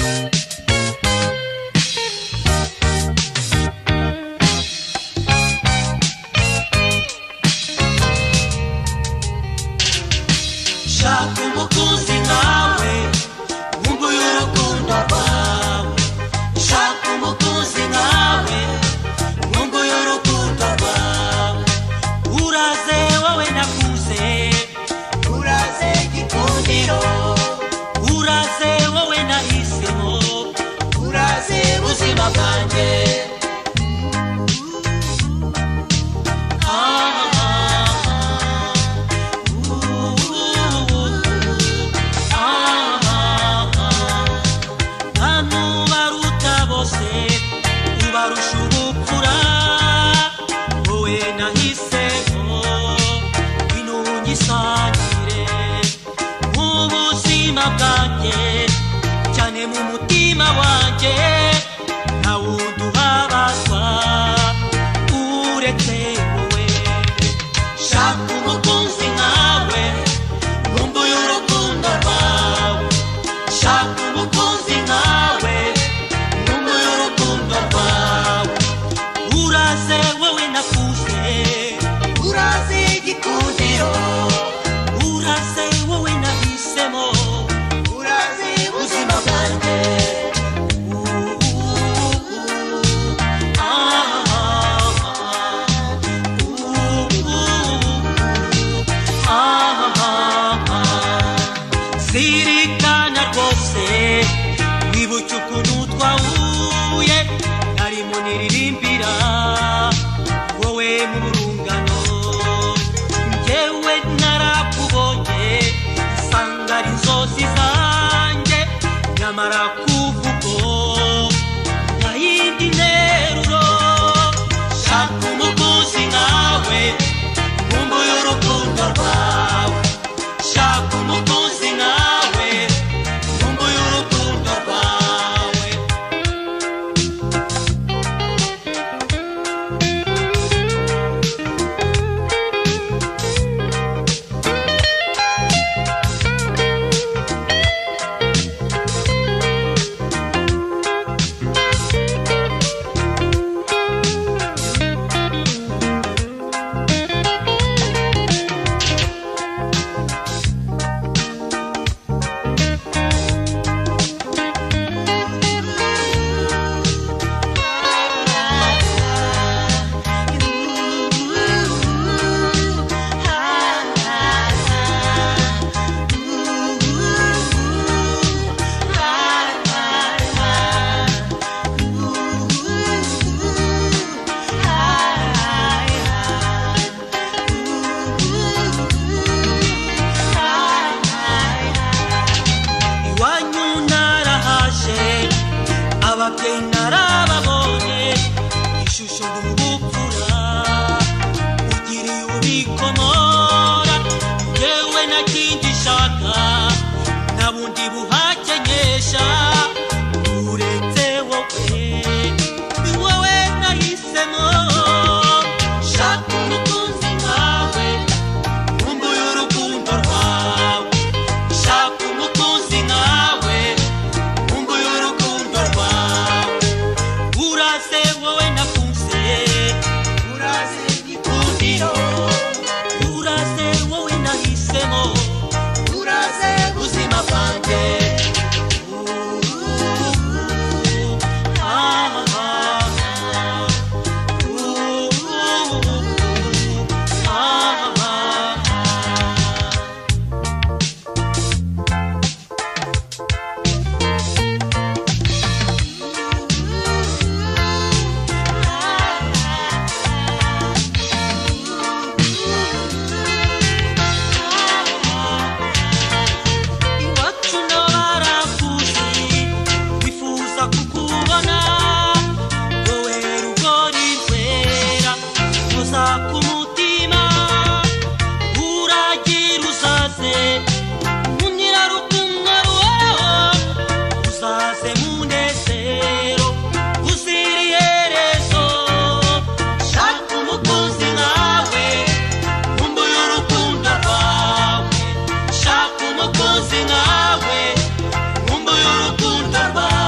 Umukozi nawe, umbo y'urukundo rwawe.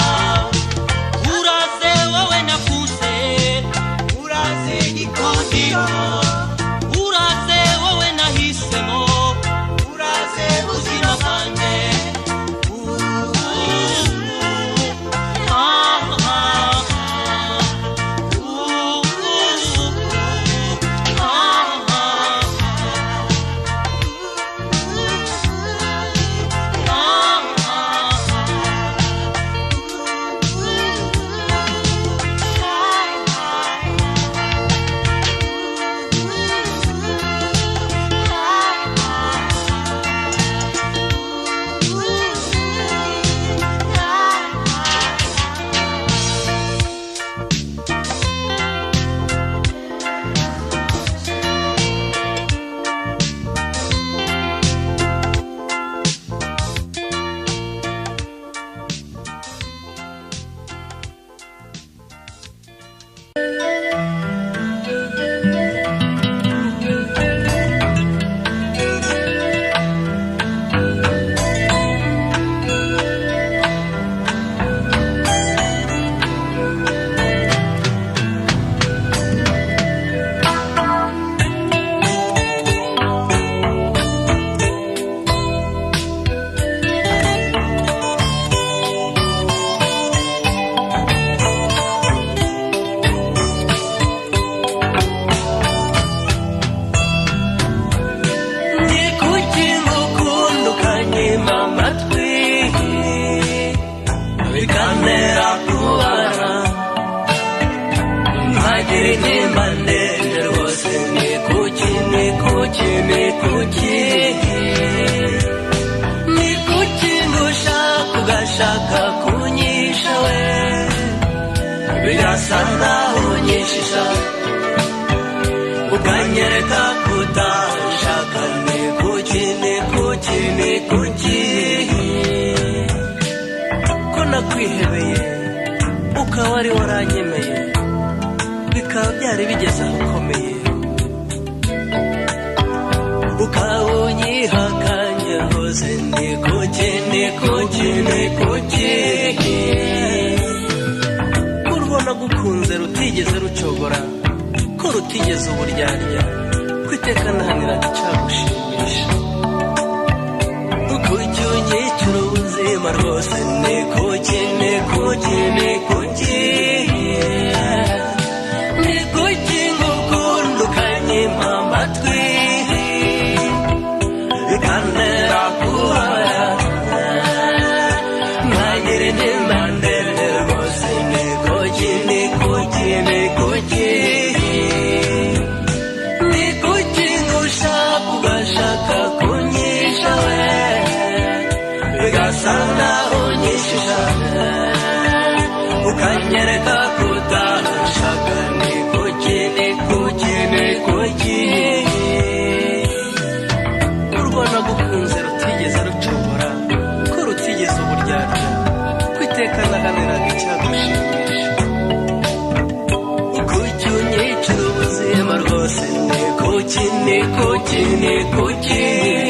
bikantera kubara nkagira intimba ndende rwose ni kuki ndushaka ugashaka kunyisha we birasa naho unyishisha ukanyereka kutashaka ni kuki ko nakwihebeye ukaba ari waranyemeye bikaba byari bigeze aho ukomeye ukawunyihakanye hose ni kuki urubona gukunze rutigeze rucogora ko rutigeze uburyarya kwiteka nahaniraga icyagushimisha kuki unyicira ubuzima rwose ni kuki ngukunda ukanyima amatwi bikantera kubara nkagira intimba ndende rwose ni kuki ngushaka ugashaka kunyisha we bigasa naho unyishisha ukanyereka kutashaka ni kuki urubona gukunze rutigeze rucogora ko rutigeze uburyarya kwiteka nahaniraga icyagushimisha kuki unyicira ubuzima rwose ni kuki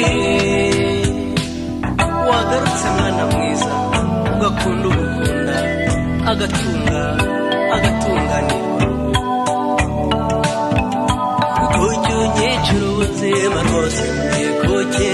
wagarutse mwana mwiza ugakunda ugukunda agatunganirwa kuki unyicira ubuzima rwose ni kuki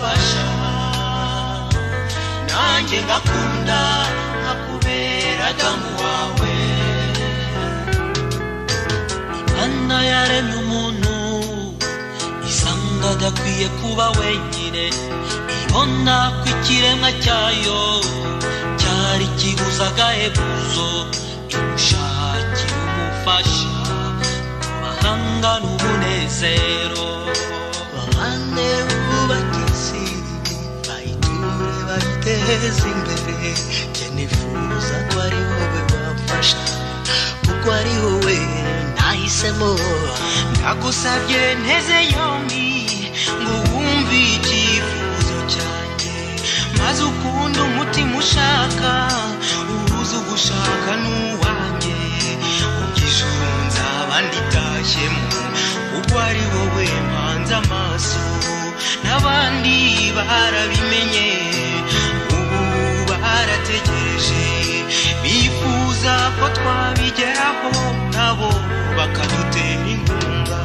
ngakunda akubera yaremye umuntu isanga adakwiye kuba wenyine ibona ko ikiremwa cyayo cyari kibuza agahebuzo imushakira umufasha bahanga n'umunezero bahane ubakisi bayiture bayiteze imbere nifuza ko ari wowe wafasha kuko ari wowe nahisemo ndagusabye nteze yombi ngo wumve icyifuzo cyanjye maze ukunda umutima ushaka ubuze ugushaka n'uwanjye ubwishunza abandi tashyemo kuko ari wowe mpanze amaso n'abandi barabimenye barategereje bifuza ko twabigeraho nabo bakadutera inkunga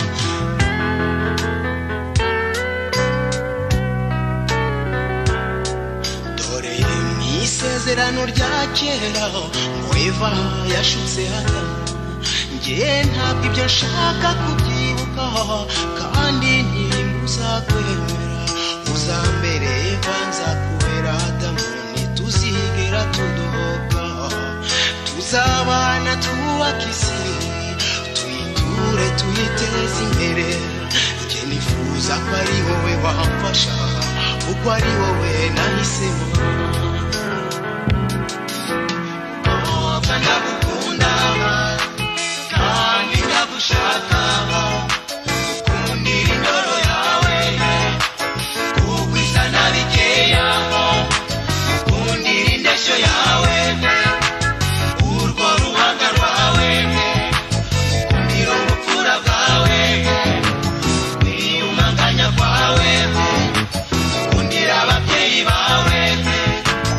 dore mw'isezerano rya kera ngo Eva yashutse Adamu njye ntabwo ibyo nshaka kubyibuka kandi ntimuzakwemera uzambere Eva nzakubera Adamu tuzigera tudohoka tuzabana twubaka isi tuyiture tuyiteze imbere njye nifuza ko ari wowe wamfasha kuko ari wowe nahisemo ndagukunda kandi ndagushaka ukundira indoro yawe kuko isa nabikeya yawe urwo ruhanga rwawe ukundira ubupfura bwawe kwiyumanganya kwawe ukundira ababyeyi bawe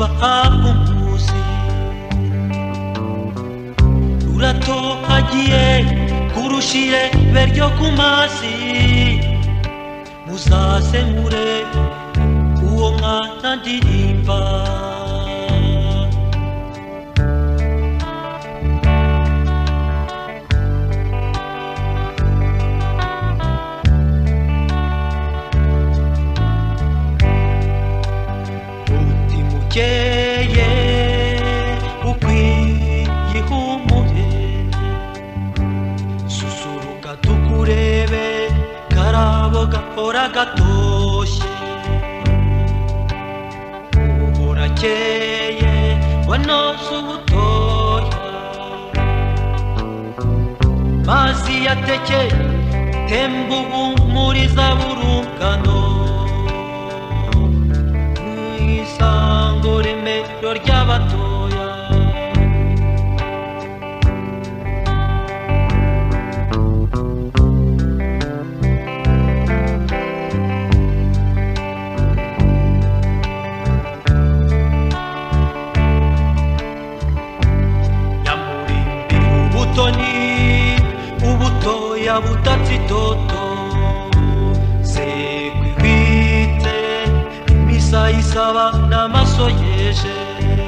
izuba umuzi ruratohagiye kurushire beryo ku mazi muzasemure uwo mwana ndirimba ukeye ukwiyihumure susuruka tukurebe karabo gahora gatoshye uburakeye wanoze ubutoya mazi yateke temba ubumuriza burungano remero ry'abatoya nyamurimbira ubutoni ubutoya butatsi toto sekwihwite imisa isaba n'amaso yeje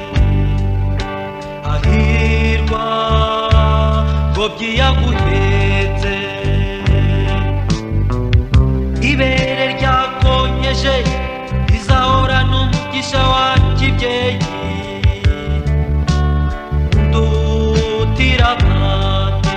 ahirwa ngobyi yaguhetse ibere ryakonyeje rizahora n'umugisha wa kibyeyi ndutira abandi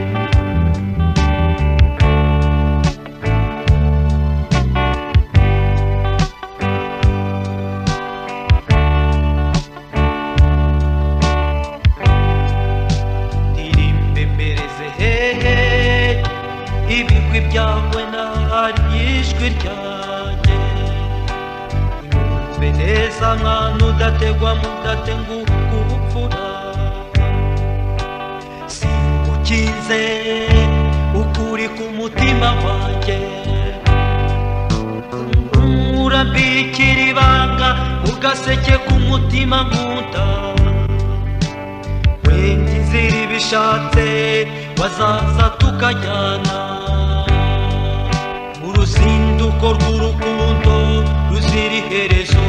ibigwi byawe nahari ijwi ryanjye unyumve neza mwana udategwa mudatenguka ubupfura simukinze ukuri ku mutima wanjye urambikira ibanga ugaseke ku mutima nkunda wenda inzira ibishatse wazaza tukajyana uruzinduko rw'urukundo ruzira iherezo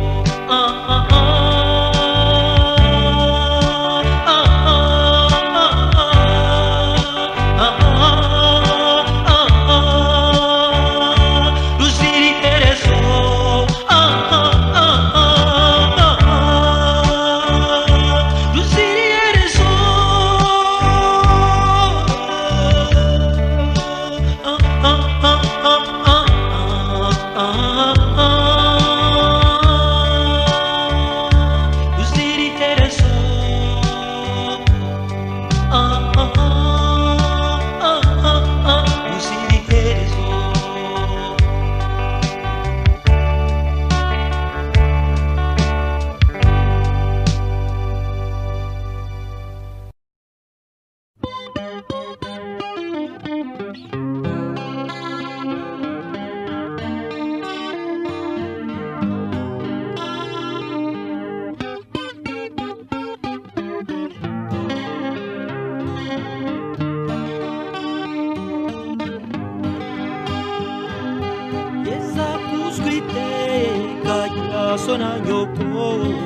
sona nyoko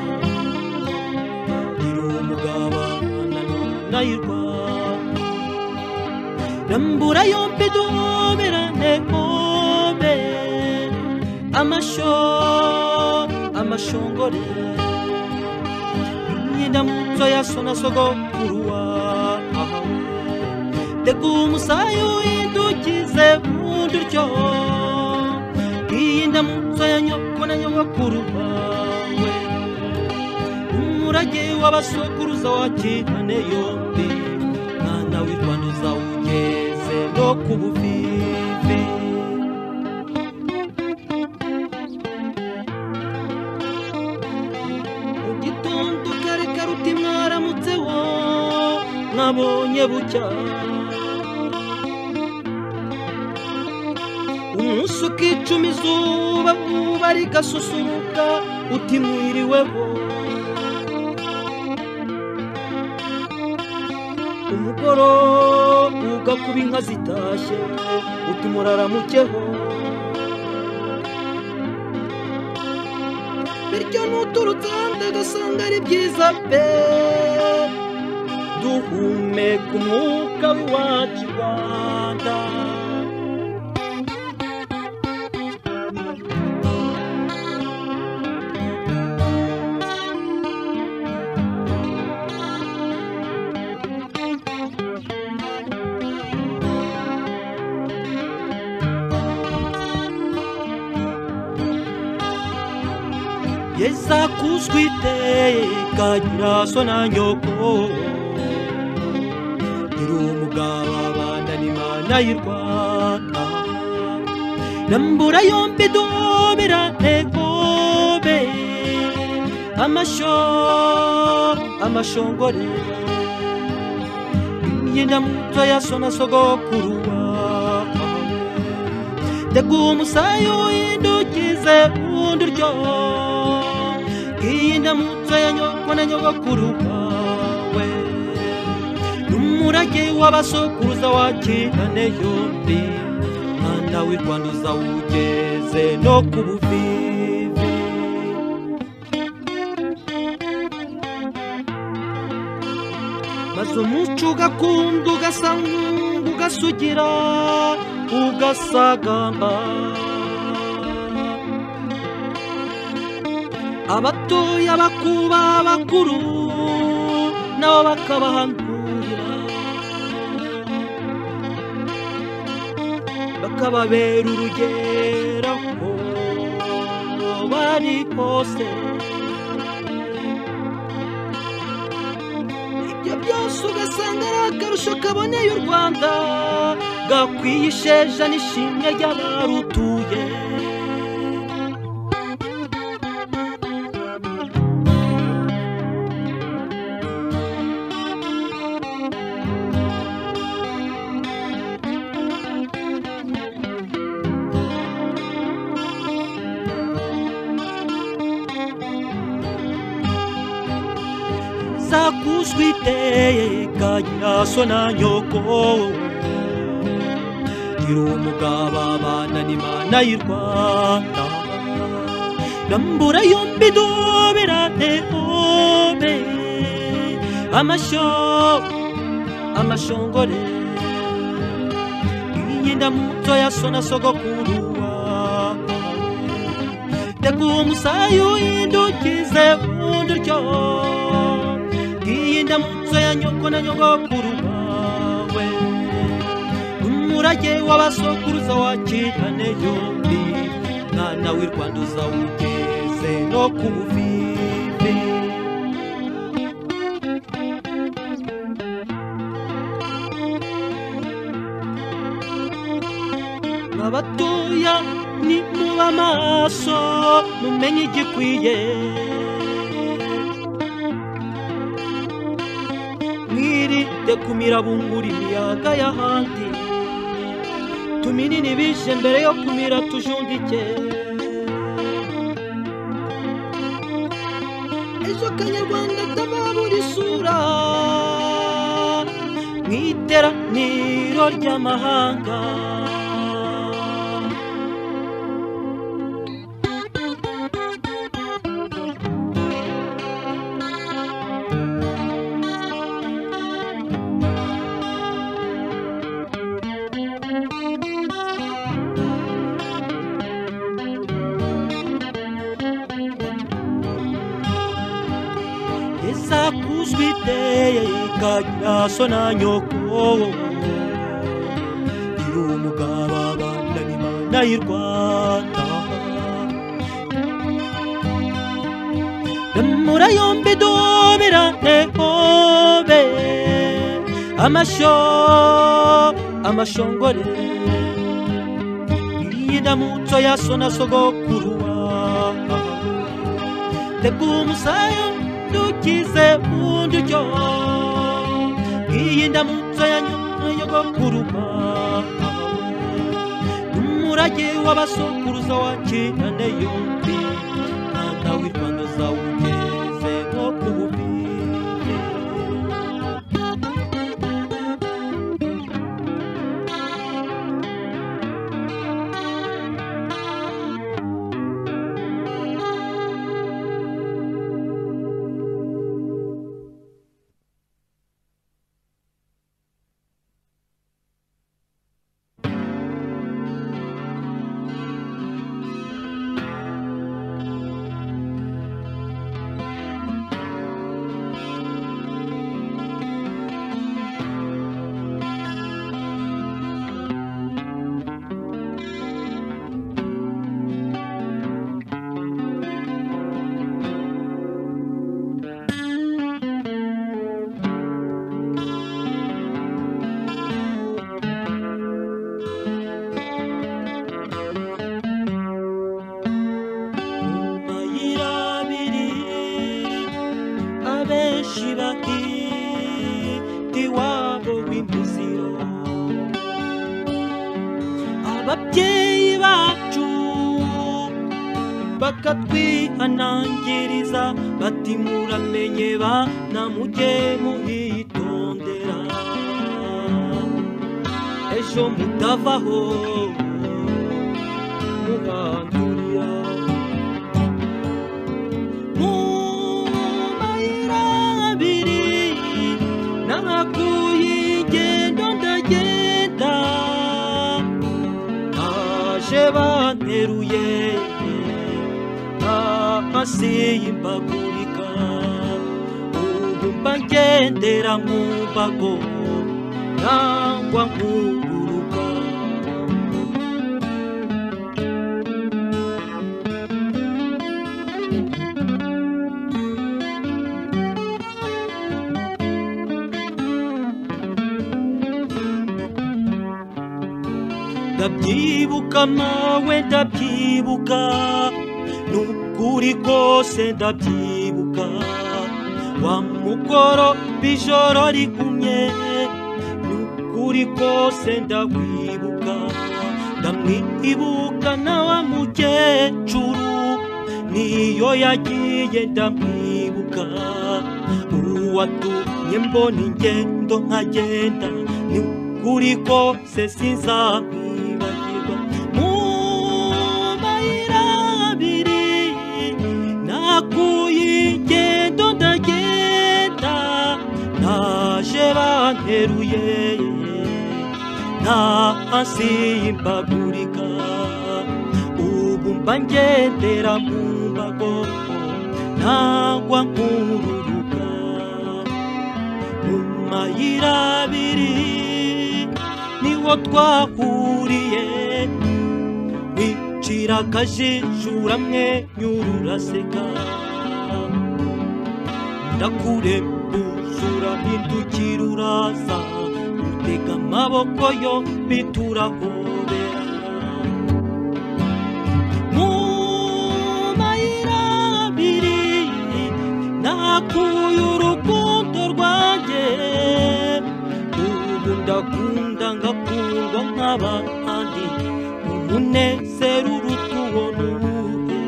irumugaba nanayirwa nambura yompe domerane kombe amashongore nyinda mutso ya sona sogokuruwa degumusayo indukize munduryo iyinda mutso ya nyoko na nyogokuru bawe umurage w'abasokuruza wa kitane yombi mwana w'Irwanda uzawugeze no ku buvivi ugitondo kare karuti mwaramutseho mwabonye bucya umunsi ukicuma izuba uba rigasusuruka uti mwiriweho umugoro ugakuba inka zitashye utimuraramukeho bityo nuturutse hanze gasanga ari byiza pe duhumeka umwuka w'iwacu i Rwanda Yeza kuzwiteka nyiraso na nyoko umugabo abana n'Imana y'u Rwanda nambura yombi domera egobe amashongore yenda muto yasona sogokuru wawe tega umusayo windukize unduryo yenda muto ya nyoko na nyogokuru wawe umurage w'abasokuruza wakirane yombi mwana w'i Rwanda uzawugeze no ku buvivi maze umuco ugakunda ugasanga ugasugira ugasagamba abatoya bakuba abakuru nabo bakabahanurira bakababera urugero aho bari hose ibyo byose ugasanga ari akarusho kaboneye u Rwanda gakwiye isheja n'ishimwe ry'abarutuye zakuzwiteka nyiraso na nyoko gira umugabo abana n'Imana y'u Rwanda nambura yombi dobera egobe amashongore yenda muto yasona sogokuru wawe tega umusayo windukize unduryo yenda muto ya nyoko na nyogokuru wawe umurage w'abasokuruza wakirane yombi mwana w'i Rwanda uzawugeze no ku buvivi abatoya ni muba maso mumenye igikwiye mwirinde kumira bungura imiyaga y'ahandi tuminini bishe mbere yo kumira tujundike ejo kanyarwanda tababura isura mw'iteraniro ry'amahanga zakuzwiteka nyiraso na nyoko gira umugabo abana n'Imana y'u Rwanda nambura yombi dobera egobe amashongore yenda muto yasona sogokuru wawe tega umusayo dukize unduryo yenda muto ya nyogokuru wawe umurage w'abasokuruza wakirane yombi mwana w'i Rwanda uzawugeze no ku buvivi ababyeyi bacu bakatwihanangiriza bati muramenye bana mujye muhitondera ejo mutavaho muhandurira mu mayira abiri nahakuye ingendo ndagenda aje banteruye hasi y'imbagurika ubu mba ngendera mu mbago nangwa nkururuka ndabyibuka mawe ndabyibuka nukuri kose ndabyibuka wa mugoro bijoro rigumye nukuri kose ndakwibuka ndamwibuka na wa mukecuru niyo yagiye ndamwibuka uwatumye mbona ingendo nkagenda nukuri kose sinzamwibagirwa mu mayira abiri nakuye ingendo ndagenda naje banteruye hasi y'imbagurika ubu mba ngendera mu mbago nangwa nkururuka mu mayira abiri niho twahuriye wicira akajijura mwenyura uraseka ndakurembuzura hindukira uraza utega amaboko yombi turahoberana mu mayira abiri nakuye urukundo rwanjye ubu ndakunda ngakundwa nk'abandi umunezero uruta uwo nuwuhe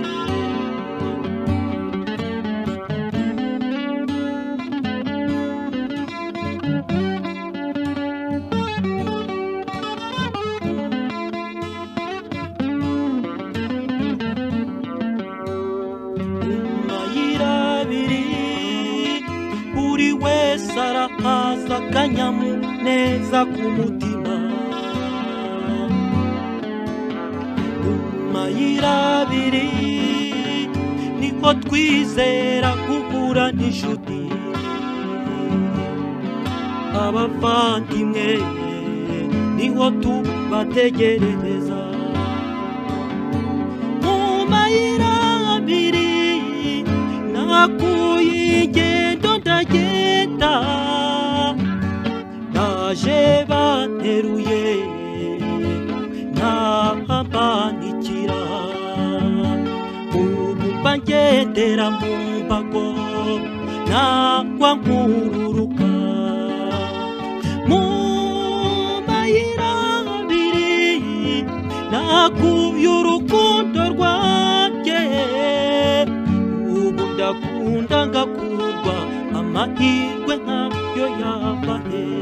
buri wese arahaza akanyamuneza ku mutima mu mayira abiri niko twizera guhura n'inshuti abavandimwe niho tubategereza mu mayira abiri nakuye ingendo ndagenda naje banteruye ntahambanikira ubu mba ngendera mu mbago nangwa nkururuka mu mayira abiri nakuye urukundo rwanjye ubu ndakunda ngakundwa amahirwe nkayo yava hehe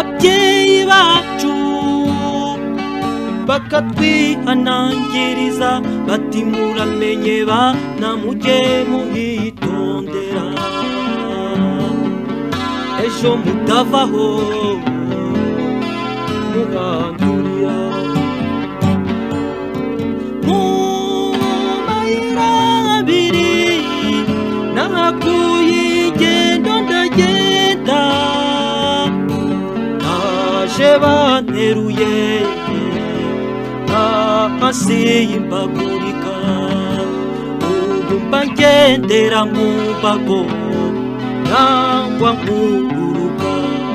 ababyeyi bacu bakatwihanangiriza bati muramenye bana mujye muhitondera ejo mutavaho mugandurira mu mayira abiri nahakuye ingendo ndagenda naje banteruye hasi y'imbagurika ubu mba ngendera mu mbago nangwa nkururuka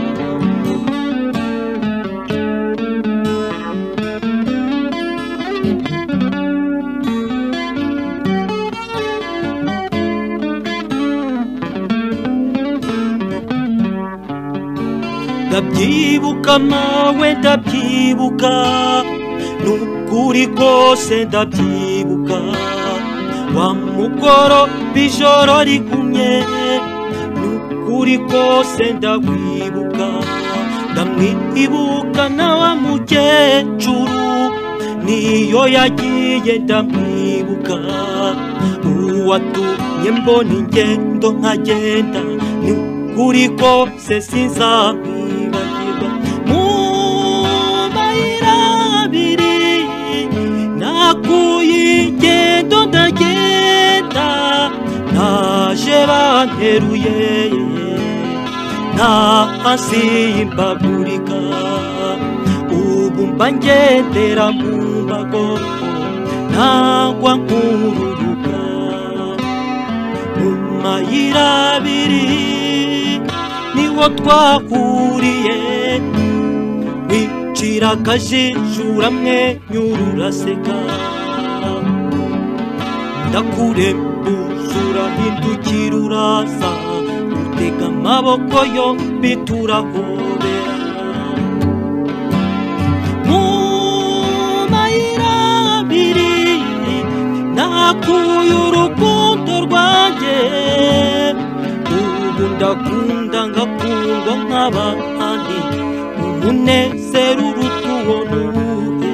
ndabyibuka mawe ndabyibuka nukuri kose ndabyibuka wa mugoro bijoro rigumye nukuri kose ndakwibuka ndamwibuka na wa mukecuru niyo yagiye ndamwibuka uwatumye mbona ingendo nkagenda nukuri kose sinzamwibagirwa mu mayira abiri nakuye ingendo ndagenda naje banteruye hasi y'imbagurika ubu mba ngendera mu mbago nangwa nkururuka mu mayira abiri niho twahuriye wicira akajijura mwenyura uraseka ndakurembuza urahindukira uraza utega amaboko yombi turahobera mu mayira abiri nakuye urukundo rwanjye ubu ndakunda ngakundwa nk'abandi umunezero uruta uwo nuwuhe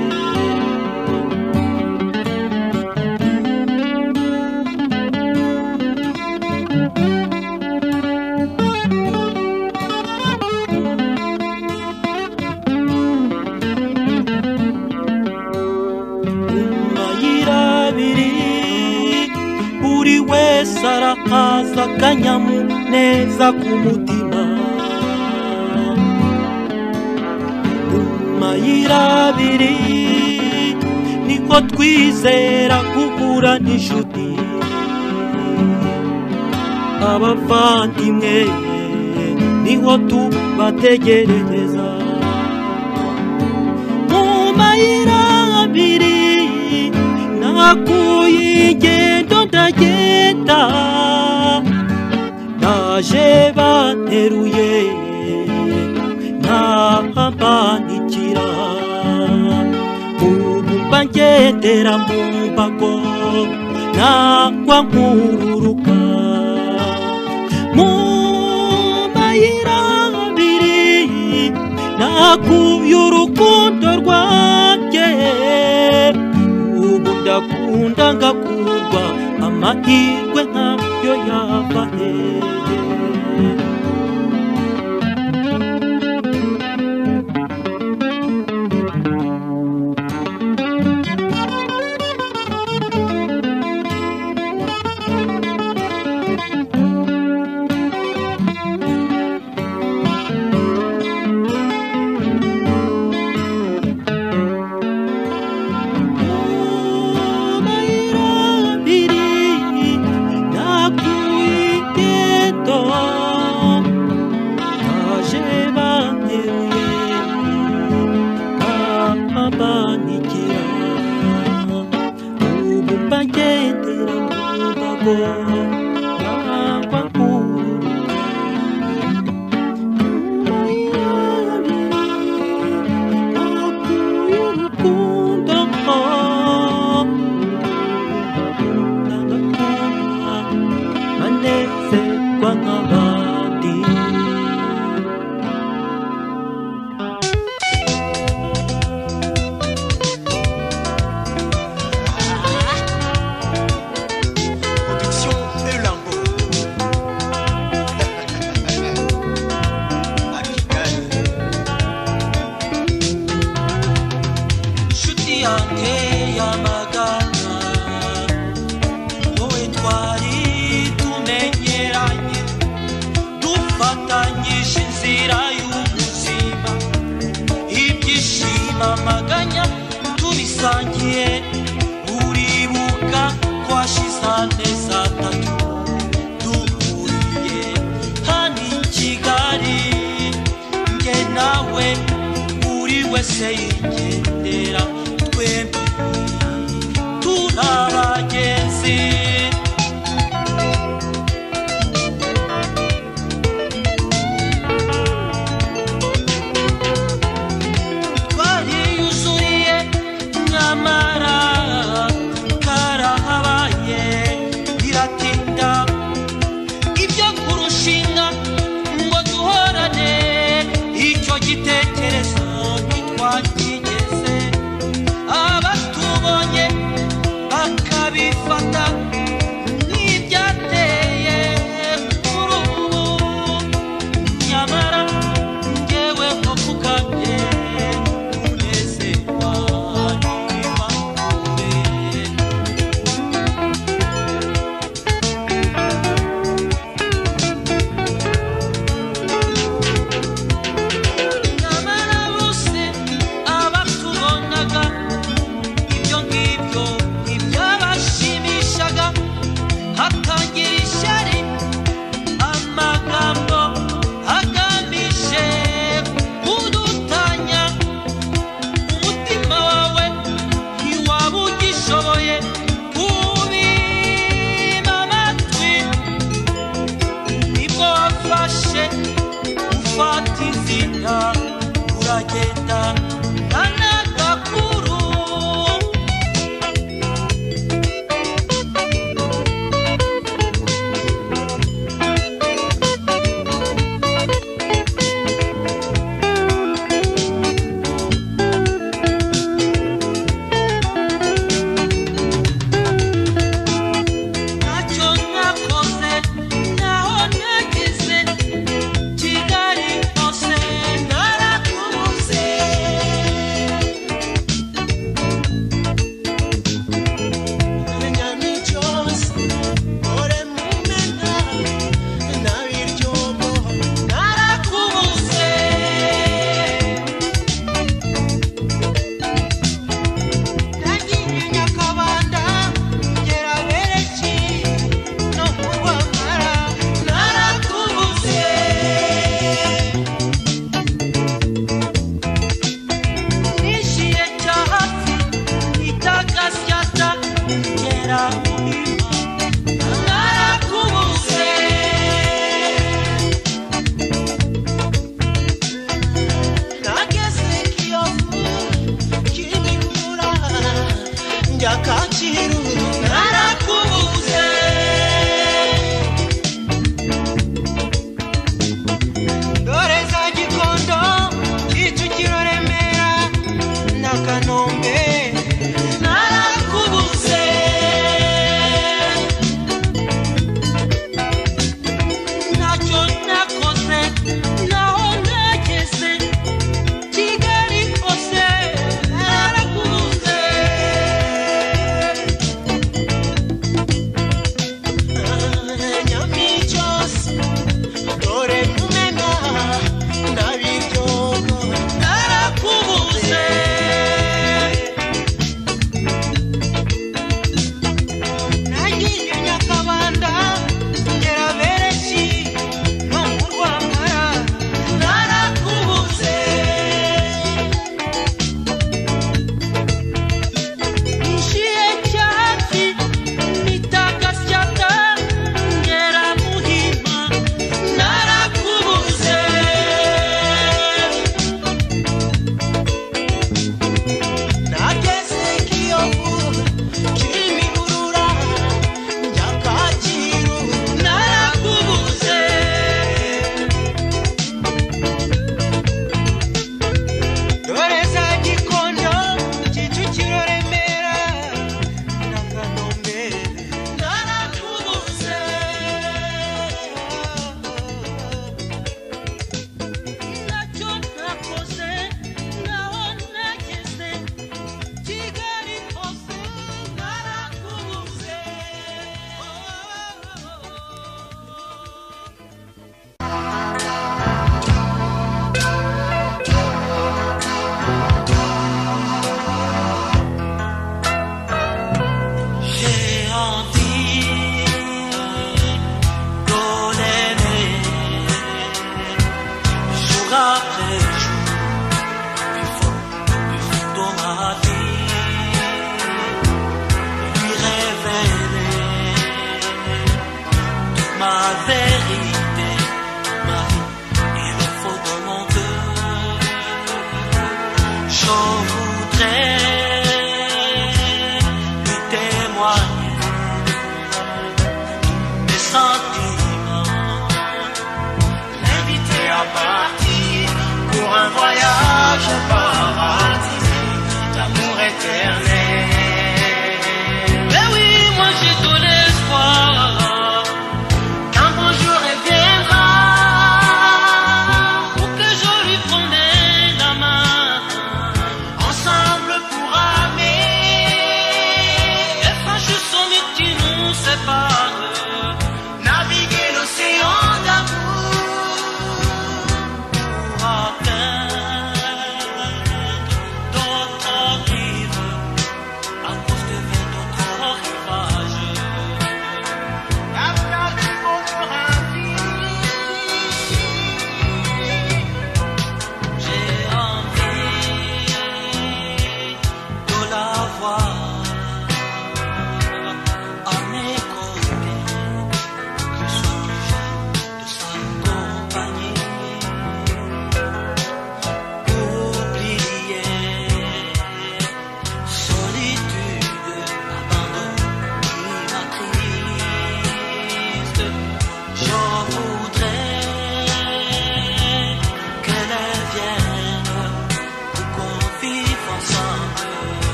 buri wese arahaza akanyamuneza ku mutima mu mayira abiri niko twizera guhura n'inshuti abavandimwe niho tubategereza mu mayira abiri nakuye ingendo ndagenda naje banteruye ntahambanikira ubu mba ngendera mu mbago nangwa nkururuka mu mayira abiri nakuye urukundo rwanjye ubu ndakunda ngakurwa amahirwe nkayo yava hehe amaganya tubisangiye uribuka twashize amezi atatu duhuriye hano i Kigali nge nawe buri wese yigendera twembi turabagenzi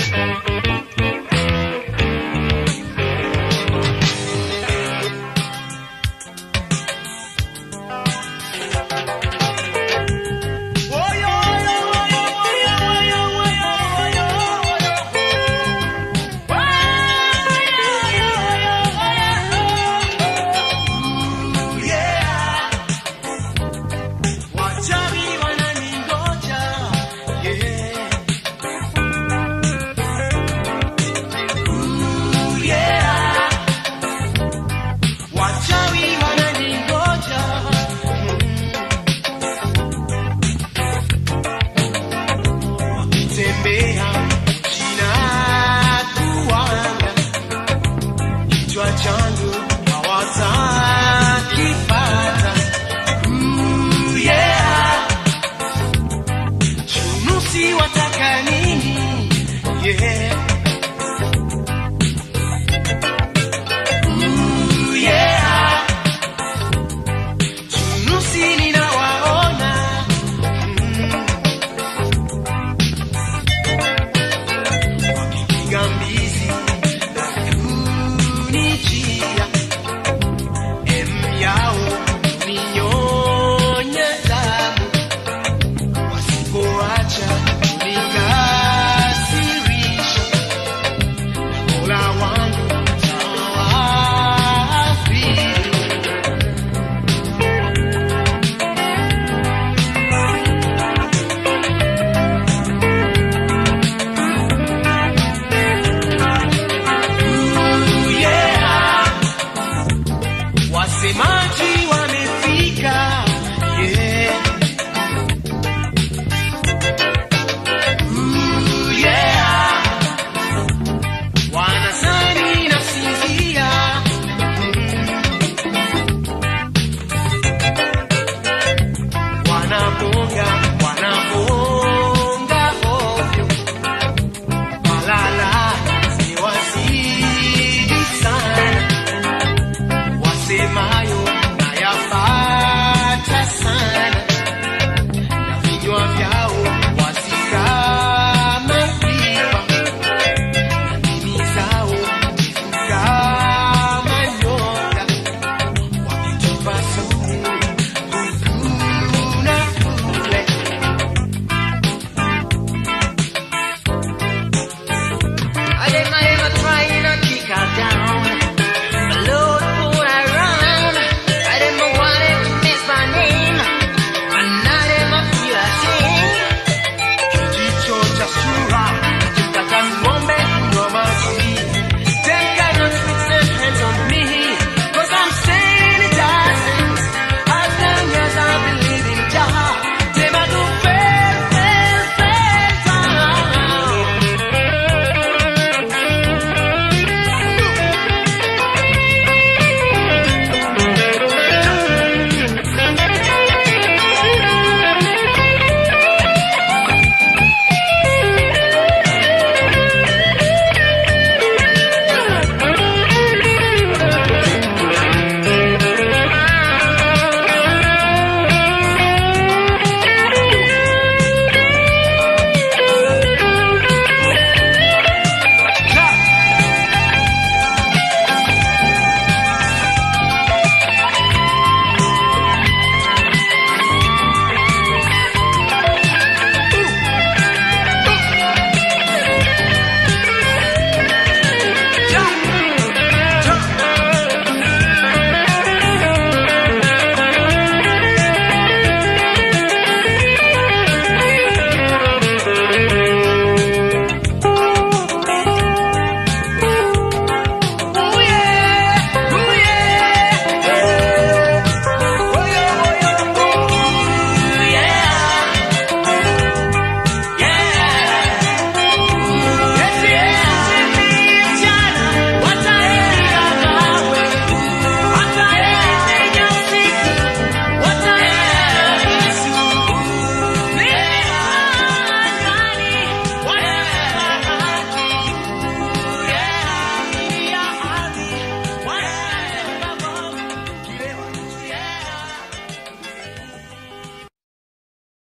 Wataka nini? Yeah.